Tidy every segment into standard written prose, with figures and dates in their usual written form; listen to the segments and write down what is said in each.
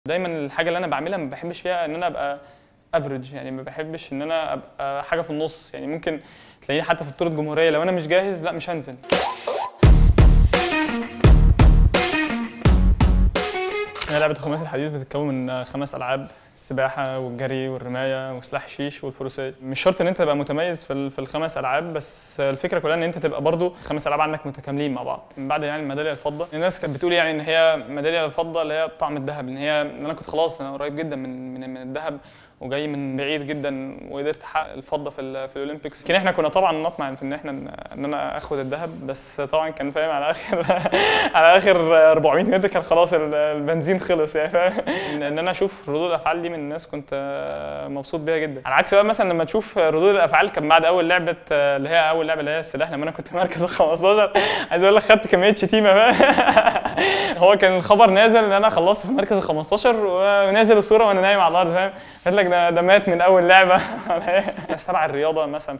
دايما الحاجه اللي انا بعملها ما بحبش فيها ان انا ابقى افريج، يعني ما بحبش ان انا ابقى حاجه في النص. يعني ممكن تلاقيني حتى في بطوله جمهوريه لو انا مش جاهز لا مش هنزل. هي لعبه الخماسي الحديد بتتكون من 5 العاب: السباحه والجري والرمايه وسلاح الشيش والفروسيه. مش شرط ان انت تبقى متميز في الخمس العاب، بس الفكره كلها ان انت تبقى برضو ال5 العاب عندك متكاملين مع بعض. من بعد يعني الميداليه الفضه، الناس كانت بتقول يعني ان هي ميداليه الفضه اللي هي بطعم الذهب، ان انا كنت خلاص انا قريب جدا من الذهب وجاي من بعيد جدا وقدرت احقق الفضه في الاولمبيكس. لكن احنا كنا طبعا نطمع في ان انا اخد الذهب، بس طبعا كان فاهم على اخر 400 متر كان خلاص البنزين خلص، يعني فاهم. ان انا اشوف ردود الافعال دي من الناس كنت مبسوط بيها جدا. على عكس بقى مثلا لما تشوف ردود الافعال كان بعد اول لعبه اللي هي السلاح، لما انا كنت مركز ال 15 عايز اقول لك خدت كميه شتيمه. هو كان الخبر نازل ان انا خلصت في المركز ال 15 ونازل الصوره وانا نايم على الارض، فاهم. قال لك ده مات من اول لعبه. الناس تبع الرياضه مثلا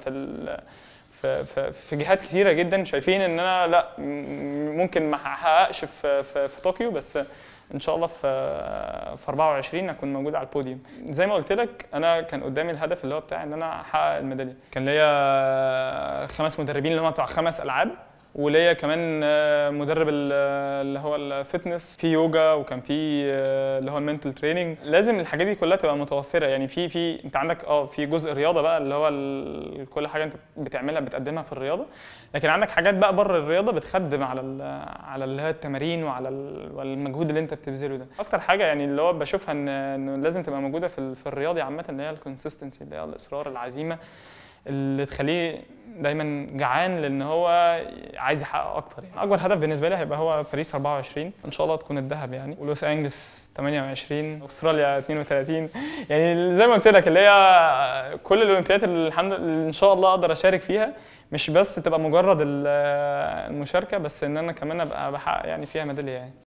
في جهات كثيره جدا شايفين ان انا لا ممكن ما احققش في طوكيو، بس ان شاء الله في 24 اكون موجود على البوديوم. زي ما قلت لك انا كان قدامي الهدف اللي هو بتاع ان انا احقق الميداليه. كان ليا 5 مدربين اللي هم بتوع 5 العاب، وليا كمان مدرب اللي هو الفتنس، في يوجا، وكان في اللي هو المنتال تريننج. لازم الحاجات دي كلها تبقى متوفره. يعني في انت عندك في جزء رياضه بقى اللي هو كل حاجه انت بتعملها بتقدمها في الرياضه، لكن عندك حاجات بقى بره الرياضه بتخدم على اللي هي التمارين وعلى المجهود اللي انت بتبذله ده. اكتر حاجه يعني اللي هو بشوفها انه لازم تبقى موجوده في الرياضي عامه اللي هي الكونسيستنسي، اللي هي الاصرار، العزيمه اللي تخليه دايما جعان لان هو عايز يحقق اكتر. يعني اكبر هدف بالنسبه لي هيبقى هو باريس 24، ان شاء الله تكون الذهب يعني، ولوس انجلس 28، استراليا 32. يعني زي ما قلت لك اللي هي كل الاولمبيات اللي الحمد لله ان شاء الله اقدر اشارك فيها، مش بس تبقى مجرد المشاركه، بس ان انا كمان ابقى بحقق يعني فيها ميداليه يعني.